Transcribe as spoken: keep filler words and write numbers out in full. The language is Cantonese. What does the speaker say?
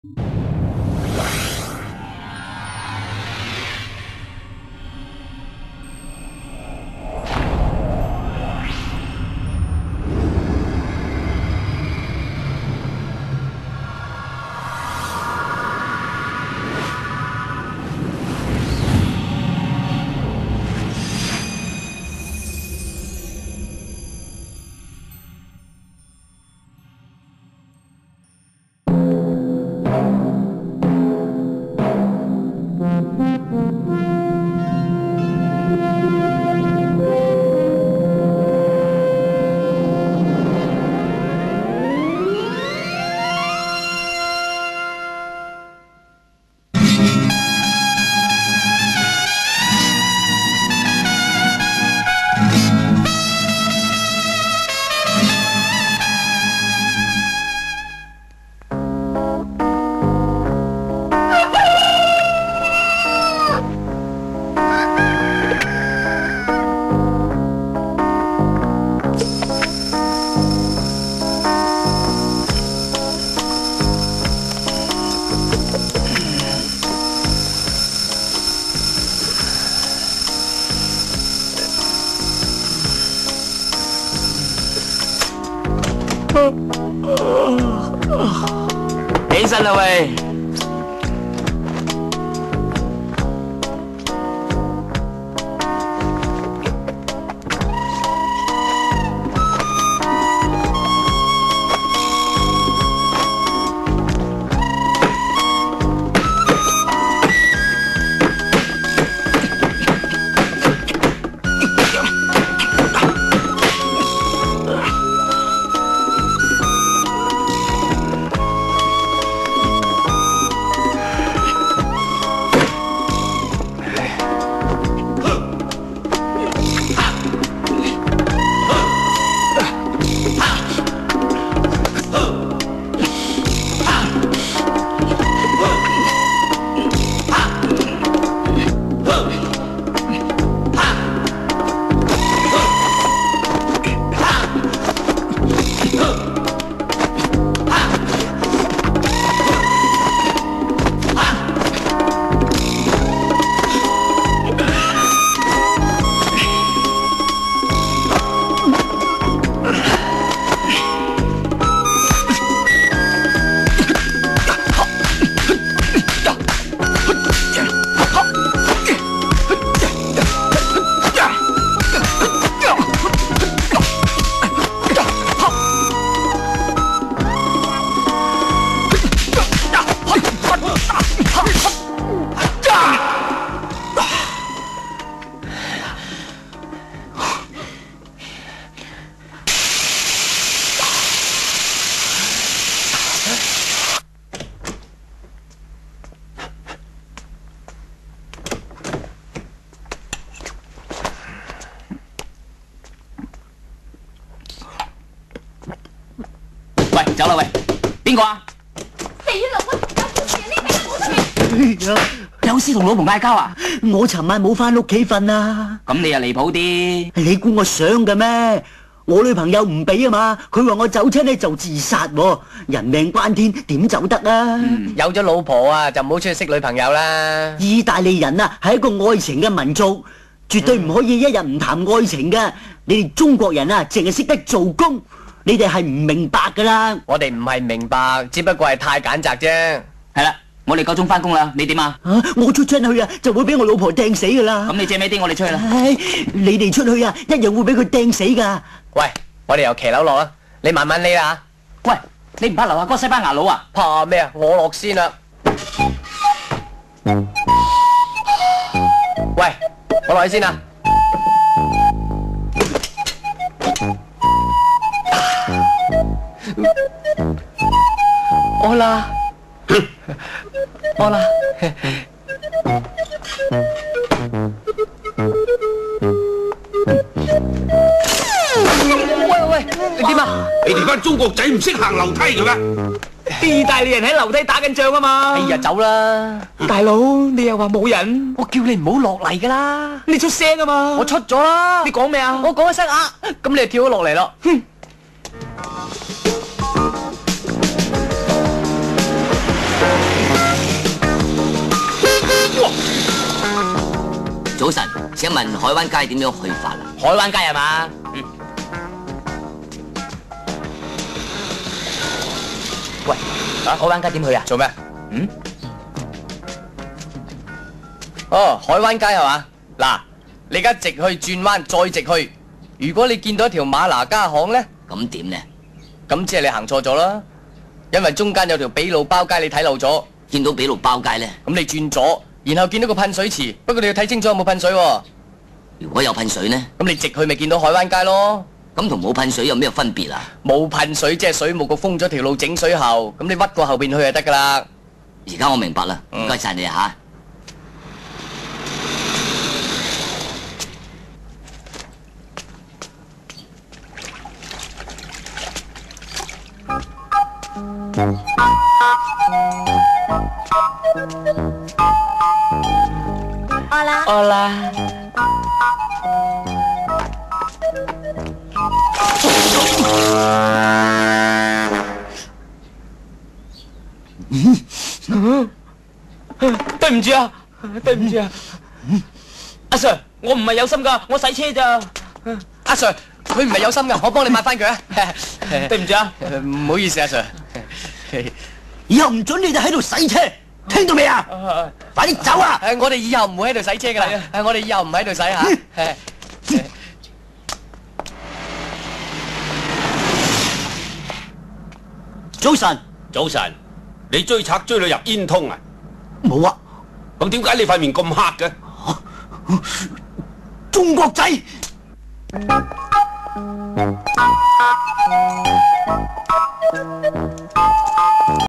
起身啦喂！喂，走啦喂，邊個啊？死佬啊！有條嘢匿喺我出面。有師同老婆嗌交啊？ 我尋晚冇翻屋企瞓啊。 咁你又離譜啲。 你估我想嘅咩？我女朋友唔俾啊嘛，佢話我走親咧就自殺喎，人命關天，點走得啊？ 嗯、有咗老婆啊，就唔好出去識女朋友啦。 意大利人啊，係一個愛情嘅民族，絕對唔可以一日唔談愛情㗎。你哋中國人啊，淨係識得做工。你哋係唔明白噶啦， 我哋唔係唔明白，只不過係太揀擇啫。 係啦，我哋夠鐘翻工啦，你點啊？ 啊，我出親去啊，就會俾我老婆掟死噶啦。 咁你借咩啲，我哋出去啦。 唉，你哋出去啊，一樣會俾佢掟死噶。 喂，我哋由騎樓落啦，你慢慢匿啦。 喂，你唔怕樓下嗰個西班牙佬啊？ 怕咩啊？我落先啦。喂，我落去先啦。我啦，我啦。喂喂，你點啊？ 你哋班中國仔唔識行樓梯嘅咩？ 意大利人喺樓梯打緊仗啊嘛！哎呀，走啦！大佬，你又話冇人，我叫你唔好落嚟噶啦！你出聲啊嘛！我出咗啦！你講咩啊？我講一聲啊！咁你就跳咗落嚟咯！哼！ 請問海灣街點樣去法啊？ 海灣街係嘛？嗯。喂，啊，海灣街點去啊？做咩？嗯？哦，海灣街係嘛？嗱，你而家直去轉彎，再直去。如果你見到一條馬拿家巷咧， 咁點呢？ 咁即係你行錯咗啦，因為中間有條比路包街，你睇漏咗。 見到比路包街咧， 咁你轉左，然後見到個噴水池，不過你要睇清楚有冇噴水喎。 如果有噴水呢？ 咁你直去咪見到海灣街咯。 咁同冇噴水有咩分別啊？ 冇噴水即係水務局封咗條路整水喉，咁你屈過後邊去就得噶啦。 而家我明白啦，唔該晒你吓。 饿啦， 饿啦。對唔住啊，對唔住啊，阿 Sir， 我唔係有心噶，我洗車咋。阿 Sir， 佢唔係有心噶，我幫你抹翻佢啊。對唔住啊，唔好意思啊 Sir。 以後唔准你哋喺度洗車，聽到未啊？快啲走啊！ 我哋以後唔會喺度洗車噶啦，我哋以後唔喺度洗吓。 早晨， 早晨，你追賊追到入煙通啊？ 冇啊。 咁點解你塊面咁黑嘅？ 中國仔。